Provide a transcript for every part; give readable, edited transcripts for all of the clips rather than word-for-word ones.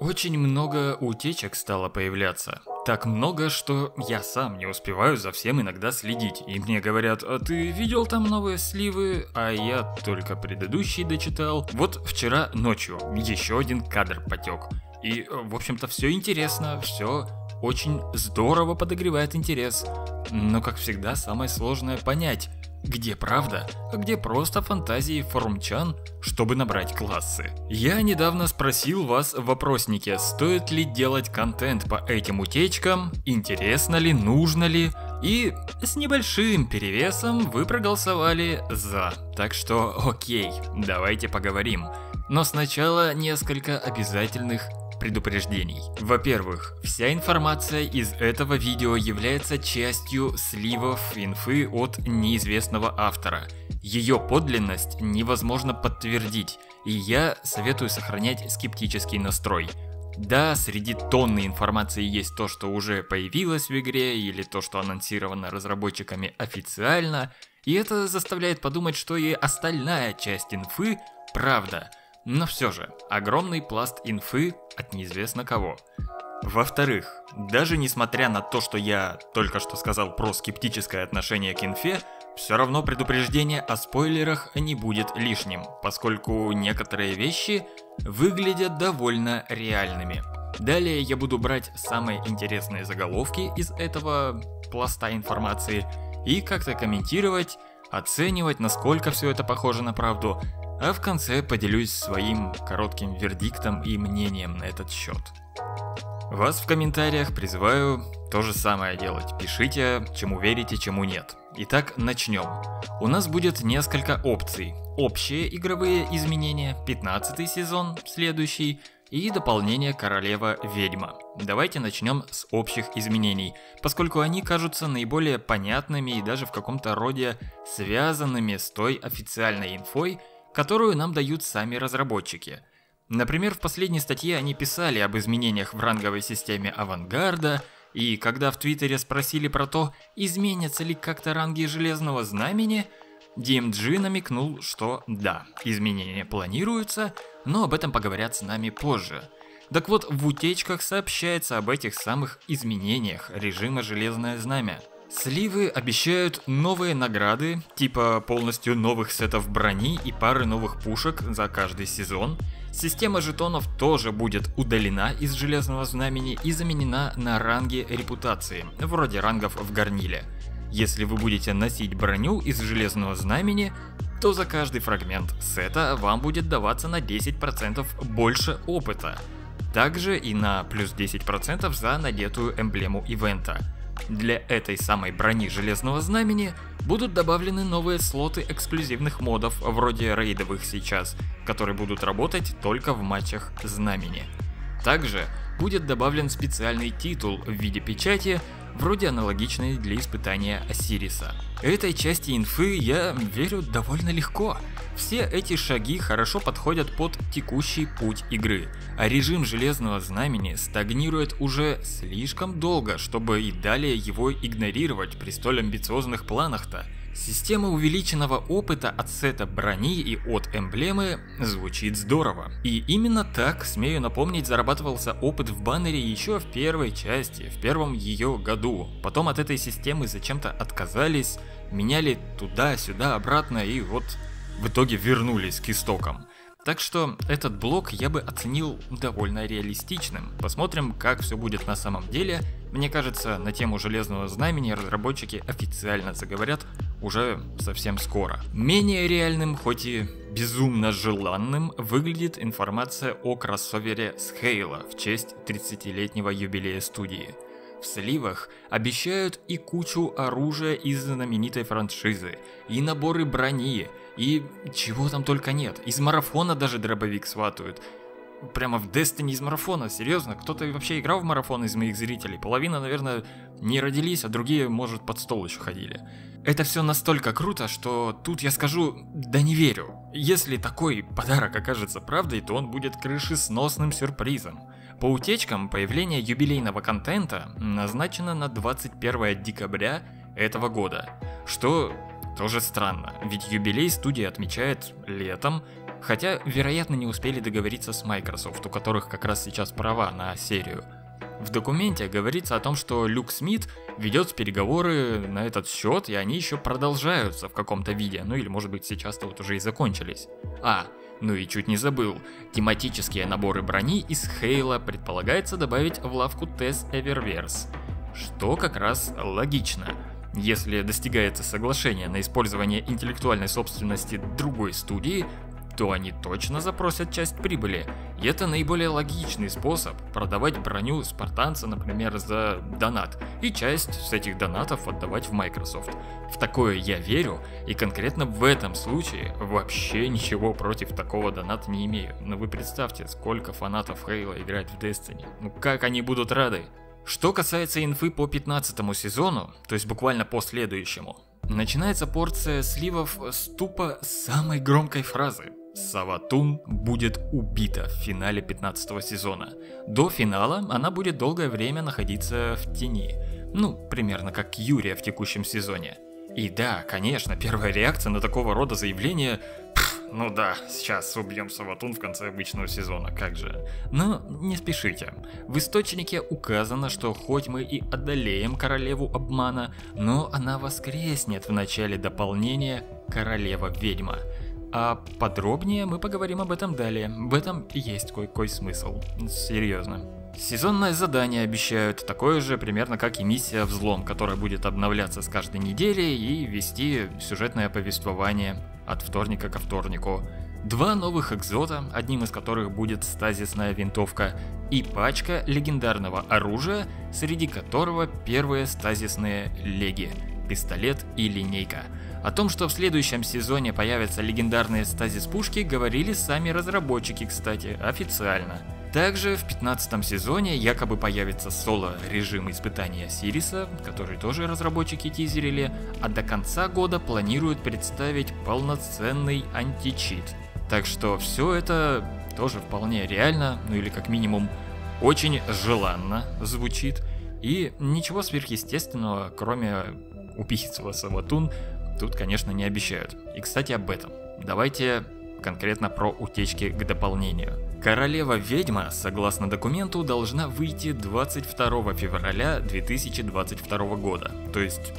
Очень много утечек стало появляться. Так много, что я сам не успеваю за всем иногда следить. И мне говорят: а ты видел там новые сливы? А я только предыдущий дочитал. Вот вчера ночью еще один кадр потек. И, в общем-то, все интересно, все очень здорово подогревает интерес. Но, как всегда, самое сложное понять, где правда, а где просто фантазии форумчан, чтобы набрать классы. Я недавно спросил вас в вопроснике, стоит ли делать контент по этим утечкам, интересно ли, нужно ли, и с небольшим перевесом вы проголосовали «за». Так что окей, давайте поговорим. Но сначала несколько обязательных предупреждений. Во-первых, вся информация из этого видео является частью сливов инфы от неизвестного автора. Ее подлинность невозможно подтвердить, и я советую сохранять скептический настрой. Да, среди тонны информации есть то, что уже появилось в игре, или то, что анонсировано разработчиками официально, и это заставляет подумать, что и остальная часть инфы – правда. Но все же, огромный пласт инфы от неизвестно кого. Во-вторых, даже несмотря на то, что я только что сказал про скептическое отношение к инфе, все равно предупреждение о спойлерах не будет лишним, поскольку некоторые вещи выглядят довольно реальными. Далее я буду брать самые интересные заголовки из этого пласта информации и как-то комментировать, оценивать, насколько все это похоже на правду, а в конце поделюсь своим коротким вердиктом и мнением на этот счет. Вас в комментариях призываю то же самое делать. Пишите, чему верите, чему нет. Итак, начнем. У нас будет несколько опций. Общие игровые изменения, 15-й сезон, следующий, и дополнение Королева-Ведьма. Давайте начнем с общих изменений, поскольку они кажутся наиболее понятными и даже в каком-то роде связанными с той официальной инфой, которую нам дают сами разработчики. Например, в последней статье они писали об изменениях в ранговой системе Авангарда, и когда в Твиттере спросили про то, изменятся ли как-то ранги Железного Знамени, DMG намекнул, что да, изменения планируются, но об этом поговорят с нами позже. Так вот, в утечках сообщается об этих самых изменениях режима Железное Знамя. Сливы обещают новые награды, типа полностью новых сетов брони и пары новых пушек за каждый сезон. Система жетонов тоже будет удалена из Железного Знамени и заменена на ранги репутации, вроде рангов в Гарниле. Если вы будете носить броню из Железного Знамени, то за каждый фрагмент сета вам будет даваться на 10% больше опыта. Также и на плюс 10% за надетую эмблему ивента. Для этой самой брони Железного Знамени будут добавлены новые слоты эксклюзивных модов, вроде рейдовых сейчас, которые будут работать только в матчах Знамени. Также будет добавлен специальный титул в виде печати, вроде аналогичной для испытания Осириса. Этой части инфы я верю довольно легко. Все эти шаги хорошо подходят под текущий путь игры, а режим Железного Знамени стагнирует уже слишком долго, чтобы и далее его игнорировать при столь амбициозных планах-то. Система увеличенного опыта от сета брони и от эмблемы звучит здорово. И именно так, смею напомнить, зарабатывался опыт в баннере еще в первой части, в первом ее году. Потом от этой системы зачем-то отказались, меняли туда-сюда, обратно и вот в итоге вернулись к истокам. Так что этот блок я бы оценил довольно реалистичным. Посмотрим, как все будет на самом деле. Мне кажется, на тему Железного Знамени разработчики официально заговорят уже совсем скоро. Менее реальным, хоть и безумно желанным, выглядит информация о кроссовере с Halo в честь 30-летнего юбилея студии. В сливах обещают и кучу оружия из знаменитой франшизы, и наборы брони, и чего там только нет. Из марафона даже дробовик сватают. Прямо в Destiny из марафона, серьезно, кто-то вообще играл в марафон из моих зрителей? Половина, наверное, не родились, а другие, может, под стол еще ходили. Это все настолько круто, что тут я скажу, да не верю. Если такой подарок окажется правдой, то он будет крышесносным сюрпризом. По утечкам, появление юбилейного контента назначено на 21 декабря этого года, что тоже странно, ведь юбилей студия отмечает летом, Хотя, вероятно, не успели договориться с Microsoft, у которых как раз сейчас права на серию. В документе говорится о том, что Люк Смит ведет переговоры на этот счет, и они еще продолжаются в каком-то виде, ну или может быть сейчас-то вот уже и закончились. Ну и чуть не забыл, тематические наборы брони из Хейла предполагается добавить в лавку TES Eververse, что как раз логично. Если достигается соглашение на использование интеллектуальной собственности другой студии, то они точно запросят часть прибыли, и это наиболее логичный способ продавать броню спартанца, например, за донат, и часть с этих донатов отдавать в Microsoft. В такое я верю, и конкретно в этом случае вообще ничего против такого доната не имею. Но вы представьте, сколько фанатов Хейла играет в Destiny. Ну как они будут рады? Что касается инфы по 15 сезону, то есть буквально по следующему, начинается порция сливов с тупо самой громкой фразы. Саватун будет убита в финале 15 сезона. До финала она будет долгое время находиться в тени. Ну, примерно как Юрия в текущем сезоне. И да, конечно, первая реакция на такого рода заявление: ну да, сейчас убьем Саватун в конце обычного сезона, как же. Но не спешите. В источнике указано, что хоть мы и одолеем королеву обмана, но она воскреснет в начале дополнения «Королева-ведьма». А подробнее мы поговорим об этом далее. В этом есть кое-какой смысл. Серьезно. Сезонное задание обещают такое же примерно как и миссия «Взлом», которая будет обновляться с каждой недели и вести сюжетное повествование от вторника ко вторнику. 2 новых экзота, одним из которых будет стазисная винтовка, и пачка легендарного оружия, среди которого первые стазисные леги – пистолет и линейка. О том, что в следующем сезоне появятся легендарные стазис-пушки, говорили сами разработчики, кстати, официально. Также в 15 сезоне якобы появится соло-режим испытания Сириса, который тоже разработчики тизерили, а до конца года планируют представить полноценный античит. Так что все это тоже вполне реально, ну или как минимум очень желанно звучит, и ничего сверхъестественного, кроме убийства Саватун, тут, конечно, не обещают. И, кстати, об этом. Давайте конкретно про утечки к дополнению. Королева-ведьма, согласно документу, должна выйти 22 февраля 2022 года, то есть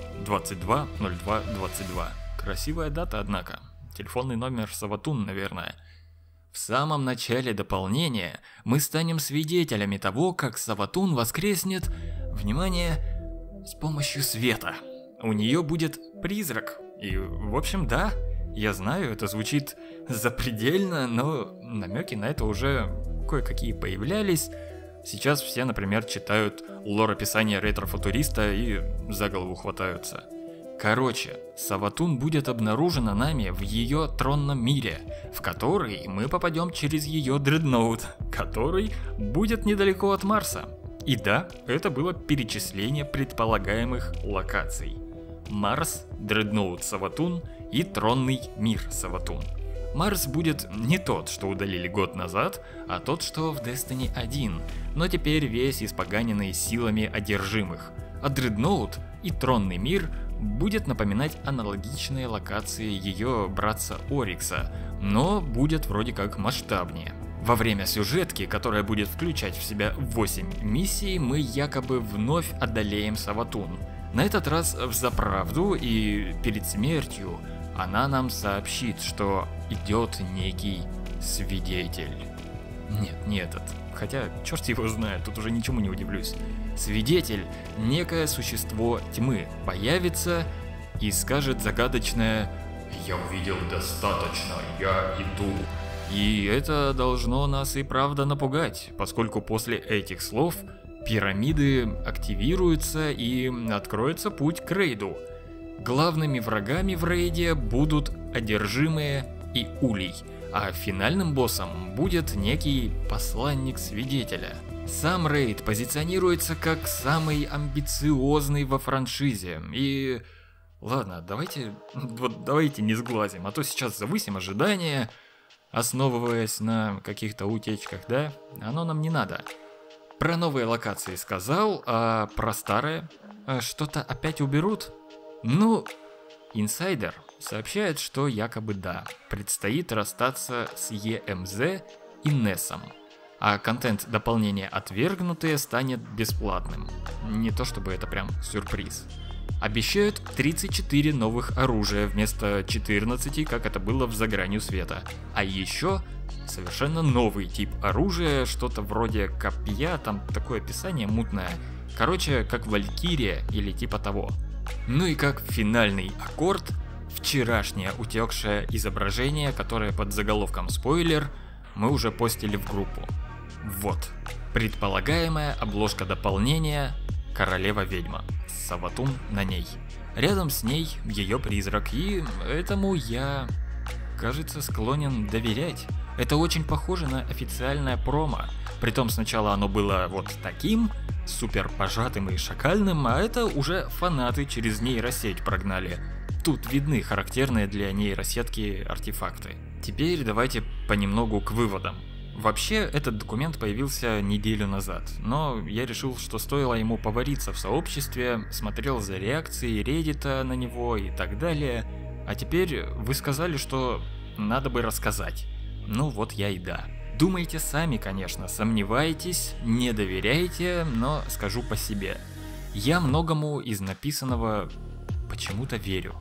22.02.22. Красивая дата, однако. Телефонный номер Саватун, наверное. В самом начале дополнения мы станем свидетелями того, как Саватун воскреснет, внимание, с помощью света. У нее будет призрак. И, в общем, да, я знаю, это звучит запредельно, но намеки на это уже кое-какие появлялись. Сейчас все, например, читают лор-описание ретро-футуриста и за голову хватаются. Короче, Саватун будет обнаружена нами в ее тронном мире, в который мы попадем через ее дредноут, который будет недалеко от Марса. И да, это было перечисление предполагаемых локаций. Марс, дредноут Саватун и тронный мир Саватун. Марс будет не тот, что удалили год назад, а тот, что в Destiny 1, но теперь весь испоганенный силами одержимых. А дредноут и тронный мир будет напоминать аналогичные локации ее братца Орикса, но будет вроде как масштабнее. Во время сюжетки, которая будет включать в себя 8 миссий, мы якобы вновь одолеем Саватун. На этот раз взаправду, и перед смертью она нам сообщит, что идет некий свидетель. Нет, не этот. Хотя, черт его знает, тут уже ничему не удивлюсь. Свидетель, некое существо тьмы, появится и скажет загадочное «Я увидел достаточно, я иду». И это должно нас и правда напугать, поскольку после этих слов пирамиды активируются и откроется путь к рейду. Главными врагами в рейде будут одержимые и улей, а финальным боссом будет некий посланник свидетеля. Сам рейд позиционируется как самый амбициозный во франшизе, и... Ладно, давайте не сглазим, а то сейчас завысим ожидания, основываясь на каких-то утечках, да? Оно нам не надо. Про новые локации сказал, а про старые? Что-то опять уберут? Ну, Инсайдер сообщает, что якобы да, предстоит расстаться с EMZ и NES, а контент дополнения «Отвергнутые» станет бесплатным. Не то чтобы это прям сюрприз. Обещают 34 новых оружия вместо 14, как это было в «За гранью света». А еще совершенно новый тип оружия, что-то вроде копья, там такое описание мутное. Короче, как Валькирия или типа того. Ну и как финальный аккорд, вчерашнее утекшее изображение, которое под заголовком «Спойлер» мы уже постили в группу. Вот, предполагаемая обложка дополнения «Королева-ведьма» с Саватун на ней. Рядом с ней ее призрак, и этому я, кажется, склонен доверять. Это очень похоже на официальное промо. Притом сначала оно было вот таким, супер пожатым и шакальным, а это уже фанаты через нейросеть прогнали. Тут видны характерные для нейросетки артефакты. Теперь давайте понемногу к выводам. Вообще, этот документ появился неделю назад, но я решил, что стоило ему повариться в сообществе, смотрел за реакцией Reddit на него и так далее, а теперь вы сказали, что надо бы рассказать. Ну вот я и да. Думайте сами, конечно, сомневаетесь, не доверяете, но скажу по себе. Я многому из написанного почему-то верю.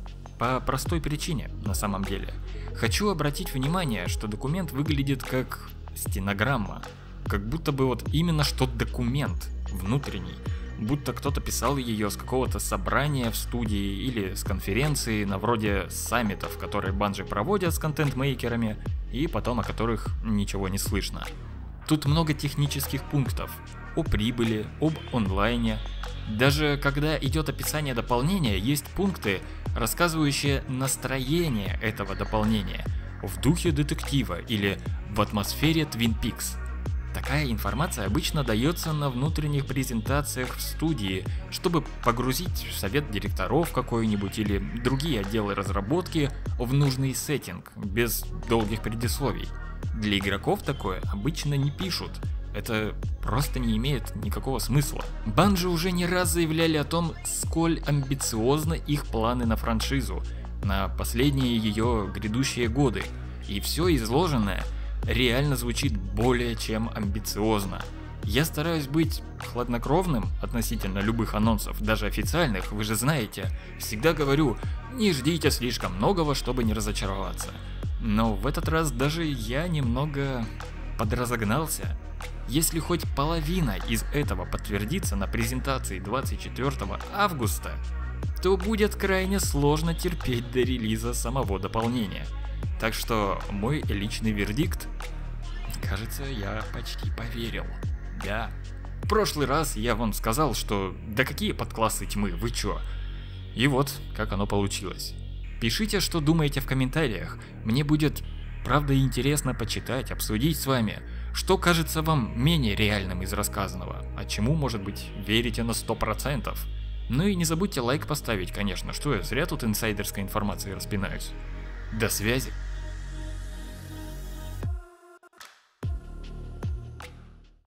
По простой причине, на самом деле. Хочу обратить внимание, что документ выглядит как стенограмма. Как будто бы вот именно что документ внутренний. Будто кто-то писал ее с какого-то собрания в студии или с конференции, на вроде саммитов, которые Bungie проводят с контент-мейкерами, и потом о которых ничего не слышно. Тут много технических пунктов. О прибыли, об онлайне. Даже когда идет описание дополнения, есть пункты, рассказывающие настроение этого дополнения в духе детектива или в атмосфере Twin Peaks. Такая информация обычно дается на внутренних презентациях в студии, чтобы погрузить совет директоров какой-нибудь или другие отделы разработки в нужный сеттинг, без долгих предисловий. Для игроков такое обычно не пишут. Это просто не имеет никакого смысла. Bungie уже не раз заявляли о том, сколь амбициозны их планы на франшизу, на последние ее грядущие годы. И все изложенное реально звучит более чем амбициозно. Я стараюсь быть хладнокровным относительно любых анонсов, даже официальных, вы же знаете. Всегда говорю, не ждите слишком многого, чтобы не разочароваться. Но в этот раз даже я немного подразогнался. Если хоть половина из этого подтвердится на презентации 24 августа, то будет крайне сложно терпеть до релиза самого дополнения. Так что мой личный вердикт, кажется, я почти поверил. Да. В прошлый раз я вам сказал, что да какие подклассы тьмы, вы чё? И вот, как оно получилось. Пишите, что думаете в комментариях, мне будет правда интересно почитать, обсудить с вами, что кажется вам менее реальным из рассказанного, а чему, может быть, верите на 100%. Ну и не забудьте лайк поставить, конечно, что я зря тут инсайдерской информацией распинаюсь. До связи!